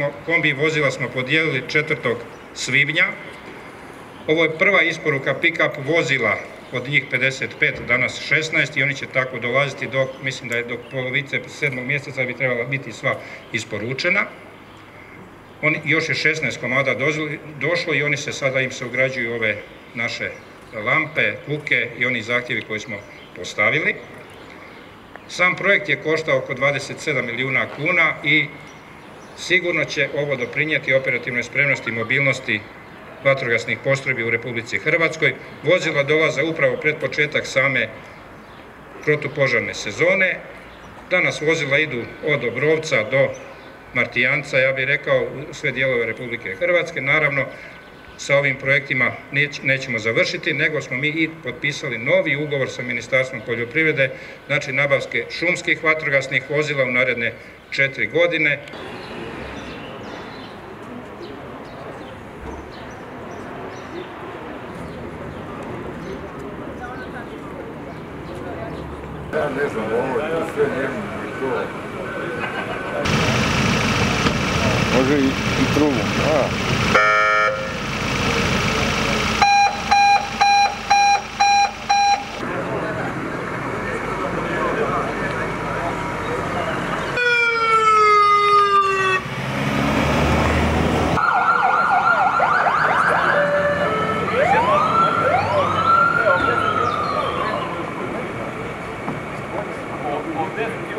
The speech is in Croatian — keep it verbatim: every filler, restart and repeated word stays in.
smo, kombi vozila smo podijelili četvrtog svibnja. Ovo je prva isporuka pick-up vozila, od njih pedeset pet, danas šesnaest, i oni će tako dolaziti do, mislim da je do polovice sedmog mjeseca bi trebala biti sva isporučena. On, još je šesnaest komada došlo i oni se sada im se ugrađuju ove naše lampe, kuke i oni zahtjevi koje smo postavili. Sam projekt je koštao oko dvadeset sedam milijuna kuna i sigurno će ovo doprinijeti operativnoj spremnosti i mobilnosti vatrogasnih postrojbi u Republici Hrvatskoj. Vozila dolaze upravo pred početak same protupožarne sezone. Danas vozila idu od Obrovca do Martijanca, ja bih rekao, u sve dijelove Republike Hrvatske. Naravno, sa ovim projektima nećemo završiti, nego smo mi i potpisali novi ugovor sa Ministarstvom poljoprivrede, znači nabavke šumskih vatrogasnih vozila u naredne četiri godine. Ja ne znam, ovo je sve njemu i to. Može i, i trumu. A. This